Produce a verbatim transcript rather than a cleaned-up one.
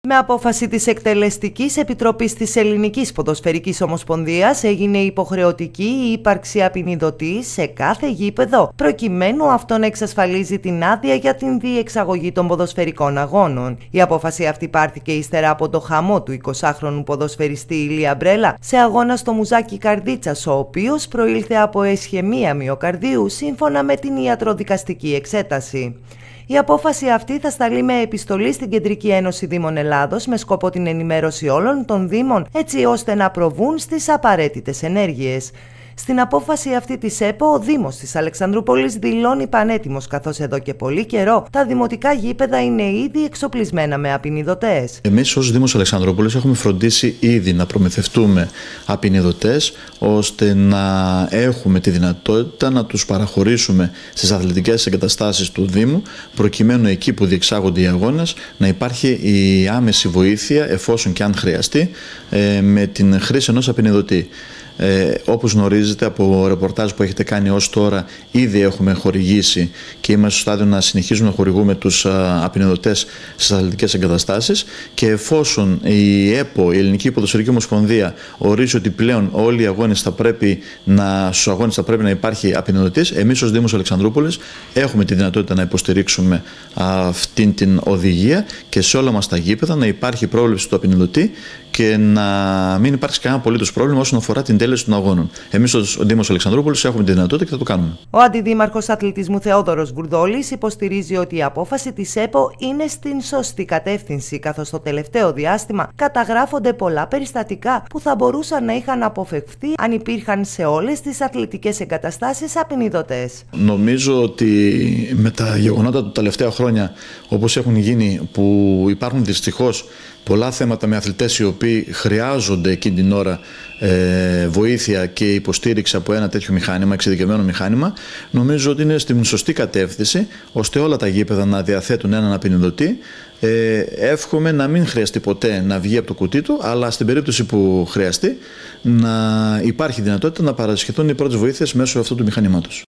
Με απόφαση της Εκτελεστικής Επιτροπής της Ελληνικής Ποδοσφαιρικής Ομοσπονδίας έγινε υποχρεωτική η ύπαρξη απεινιδωτή σε κάθε γήπεδο, προκειμένου αυτό να εξασφαλίζει την άδεια για την διεξαγωγή των ποδοσφαιρικών αγώνων. Η απόφαση αυτή πάρθηκε ύστερα από το χαμό του εικοσάχρονου ποδοσφαιριστή Ηλία Μπρέλα σε αγώνα στο Μουζάκι Καρδίτσας, ο οποίος προήλθε από αισχαιμία μυοκαρδίου σύμφωνα με την ιατροδικαστική εξέταση. Η απόφαση αυτή θα σταλεί με επιστολή στην Κεντρική Ένωση Δήμων Ελλάδος με σκοπό την ενημέρωση όλων των Δήμων, έτσι ώστε να προβούν στις απαραίτητες ενέργειες. Στην απόφαση αυτή της ΕΠΟ, ο Δήμος της Αλεξανδρούπολης δηλώνει πανέτοιμος, καθώς εδώ και πολύ καιρό τα δημοτικά γήπεδα είναι ήδη εξοπλισμένα με απεινιδωτές. Εμείς ως Δήμος Αλεξανδρούπολης έχουμε φροντίσει ήδη να προμηθευτούμε απεινιδωτές, ώστε να έχουμε τη δυνατότητα να τους παραχωρήσουμε στις αθλητικές εγκαταστάσεις του Δήμου, προκειμένου εκεί που διεξάγονται οι αγώνες να υπάρχει η άμεση βοήθεια, εφόσον και αν χρειαστεί, με την χρήση ενός απεινιδωτή. Ε, όπως γνωρίζετε από ρεπορτάζ που έχετε κάνει ως τώρα, ήδη έχουμε χορηγήσει και είμαστε στο στάδιο να συνεχίζουμε να χορηγούμε τους απεινιδωτές στις αθλητικές εγκαταστάσεις, και εφόσον η ΕΠΟ, η Ελληνική Ποδοσφαιρική Ομοσπονδία, ορίζει ότι πλέον όλοι οι αγώνες θα πρέπει να, στους αγώνες θα πρέπει να υπάρχει απεινιδωτής, εμείς ως Δήμος Αλεξανδρούπολης έχουμε τη δυνατότητα να υποστηρίξουμε αυτήν την οδηγία και σε όλα μας τα γήπεδα να υπάρχει πρόβλεψη του απεινιδωτή και να μην υπάρξει κανένα απολύτως πρόβλημα όσον αφορά την τέλεση των αγώνων. Εμείς ως Δήμος Αλεξανδρούπολης έχουμε τη δυνατότητα και θα το κάνουμε. Ο Αντιδήμαρχος Αθλητισμού Θεόδωρος Βουρδόλης υποστηρίζει ότι η απόφαση της ΕΠΟ είναι στην σωστή κατεύθυνση, καθώς το τελευταίο διάστημα καταγράφονται πολλά περιστατικά που θα μπορούσαν να είχαν αποφευχθεί αν υπήρχαν σε όλες τις αθλητικές εγκαταστάσεις απεινιδωτές. Νομίζω ότι με τα γεγονότα του τελευταία χρόνια, όπως έχουν γίνει, που υπάρχουν δυστυχώς πολλά θέματα με αθλητές οι οποίοι χρειάζονται εκείνη την ώρα ε, βοήθεια και υποστήριξη από ένα τέτοιο μηχάνημα, εξειδικευμένο μηχάνημα, νομίζω ότι είναι στην σωστή κατεύθυνση, ώστε όλα τα γήπεδα να διαθέτουν έναν απεινιδωτή. Ε, εύχομαι να μην χρειαστεί ποτέ να βγει από το κουτί του, αλλά στην περίπτωση που χρειαστεί να υπάρχει δυνατότητα να παρασχεθούν οι πρώτες βοήθειες μέσω αυτού του μηχανήματος.